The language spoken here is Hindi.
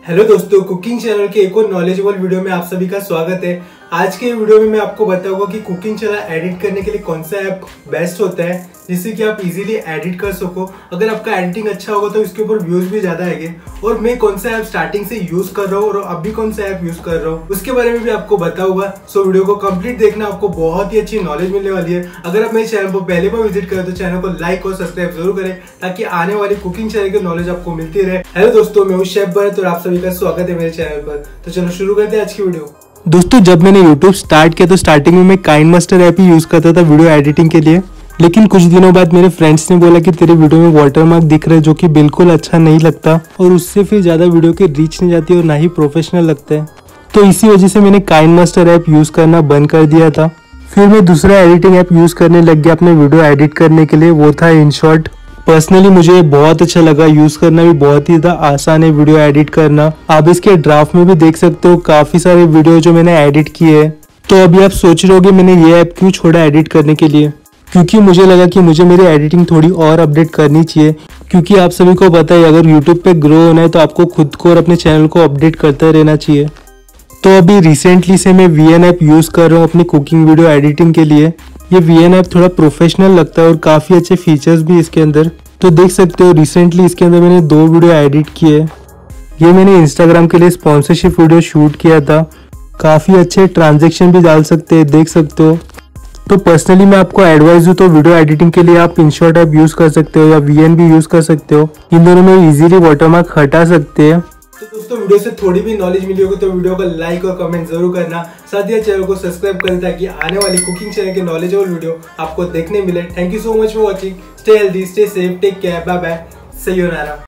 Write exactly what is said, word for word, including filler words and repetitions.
हेलो दोस्तों, कुकिंग चैनल के एक और नॉलेजेबल वीडियो में आप सभी का स्वागत है। आज के वीडियो में मैं आपको बताऊंगा कि कुकिंग चैनल एडिट करने के लिए कौन सा ऐप बेस्ट होता है जिससे कि आप इजीली एडिट कर सको। अगर आपका एडिटिंग अच्छा होगा तो इसके ऊपर व्यूज भी ज्यादा आएंगे। और मैं कौन सा ऐप स्टार्टिंग से यूज कर रहा हूँ और अभी कौन सा ऐप यूज कर रहा हूँ उसके बारे में भी आपको बताऊंगा। सो वीडियो को कंप्लीट देखना, आपको बहुत ही अच्छी नॉलेज मिलने वाली है। अगर आप मेरे चैनल को पहले बार विजिट करें तो चैनल को लाइक और सब्सक्राइब जरूर करें ताकि आने वाली कुकिंग चैनल की नॉलेज आपको मिलती रहे। हेलो दोस्तों, मैं हूँ शेफ भरत और आप सभी का स्वागत है मेरे चैनल पर। तो चलो शुरू करते हैं आज की वीडियो। दोस्तों, जब मैंने YouTube स्टार्ट किया तो स्टार्टिंग में मैं काइनमास्टर ऐप ही यूज करता था वीडियो एडिटिंग के लिए। लेकिन कुछ दिनों बाद मेरे फ्रेंड्स ने बोला कि तेरे वीडियो में वाटरमार्क दिख रहा है जो कि बिल्कुल अच्छा नहीं लगता और उससे फिर ज्यादा वीडियो की रीच नहीं जाती और ना ही प्रोफेशनल लगता है। तो इसी वजह से मैंने काइनमास्टर ऐप यूज करना बंद कर दिया था। फिर मैं दूसरा एडिटिंग ऐप यूज करने लग गया अपने वीडियो एडिट करने के लिए, वो था इनशॉट। पर्सनली मुझे बहुत अच्छा लगा, यूज करना भी बहुत ही ज्यादा आसान है वीडियो एडिट करना। आप इसके ड्राफ्ट में भी देख सकते हो काफी सारे वीडियो जो मैंने एडिट किए हैं। तो अभी आप सोच रहे होगे मैंने ये ऐप क्यों छोड़ा एडिट करने के लिए, क्योंकि मुझे लगा कि मुझे मेरी एडिटिंग थोड़ी और अपडेट करनी चाहिए। क्योंकि आप सभी को पता है अगर यूट्यूब पे ग्रो होना है तो आपको खुद को और अपने चैनल को अपडेट करते रहना चाहिए। तो अभी रिसेंटली से मैं वी एन ऐप यूज कर रहा हूँ अपनी कुकिंग वीडियो एडिटिंग के लिए। ये वी एन ऐप थोड़ा प्रोफेशनल लगता है और काफी अच्छे फीचर्स भी इसके अंदर। तो देख सकते हो रिसेंटली इसके अंदर मैंने दो वीडियो एडिट किए। ये मैंने इंस्टाग्राम के लिए स्पॉन्सरशिप वीडियो शूट किया था। काफी अच्छे ट्रांजैक्शन भी डाल सकते हैं, देख सकते हो। तो पर्सनली मैं आपको एडवाइस दूं तो वीडियो एडिटिंग के लिए आप इनशॉट ऐप यूज कर सकते हो या वी एन भी यूज कर सकते हो। इन दोनों में इजीली वाटरमार्क हटा सकते हैं। तो दोस्तों, वीडियो से थोड़ी भी नॉलेज मिली होगी तो वीडियो को लाइक और कमेंट जरूर करना। साथ ही चैनल को सब्सक्राइब करें ताकि आने वाली कुकिंग चैनल के नॉलेजेबल वीडियो आपको देखने मिले। Thank you so much for watching. Stay healthy, stay safe, take care, bye bye, sayonara।